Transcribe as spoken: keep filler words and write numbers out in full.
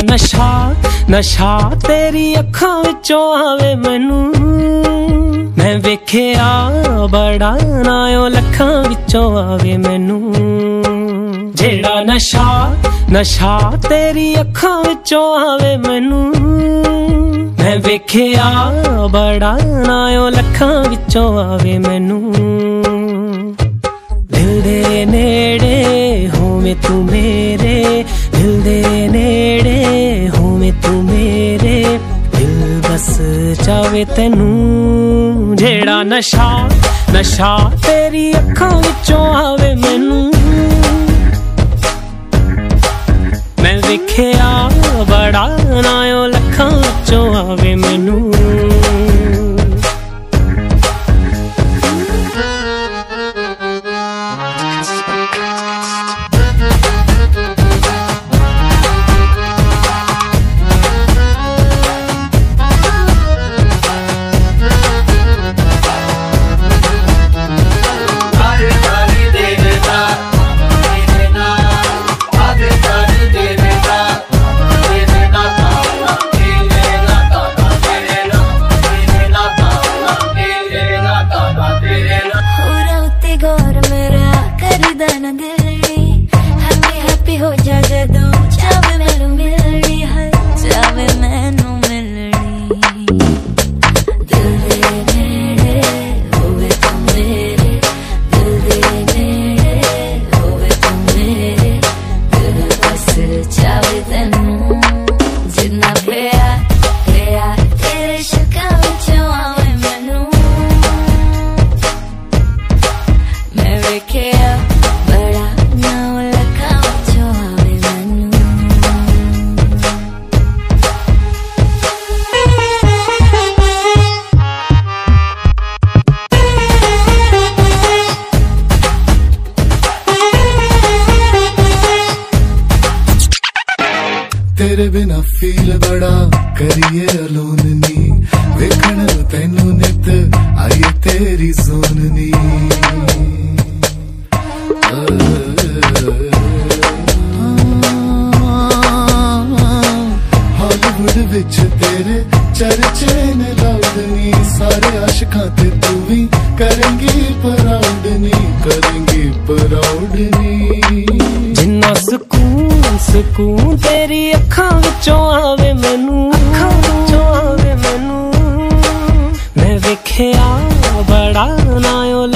नशा नशा तेरी अखां विचों आवे मैनू मैं वेखिया बड़ा नायो लखां विचों आवे मैनू जेड़ा नशा नशा तेरी अखां विचों आवे मैनू मैं वेखिया बड़ा नायो लखां विचों आवे मैनू दिल दे नेड़े होवे तू मेरे दिल दे नेड़े होवे तू मेरे दिल बस चावे तैनू जेड़ा नशा नशा तेरी अखां विचों आवे मैनू मैं वेखिया बड़ा नायो लखां विचों आवे मैनू हो जा जदों चावे मैनू मिलनी है चावे मैनू मिलनी दिल दे नेड़े होवे तू मेरे दिल दे नेड़े होवे तू मेरे दिल बस चावे तैनू जिन्ना प्यार प्यार तेरे शक्कां विचों आवे मैनू मैं वेखिया बड़ा नाओ लखां तेरे बिना फील बड़ा करिए अलोन नी वेखण तैनू नित आइए तेरी सोननी हॉलीवुड विच तेरे चर्चे ने लाउडनी सारे आशिकां ते तू भी करेंगी प्राउड नी करेंगी प्राउड नी जिन्ना सुकून सुकून तेरी अखां विचों आवे मैनू अखां विचों आवे मैनू मैं वेखिया बड़ा नायो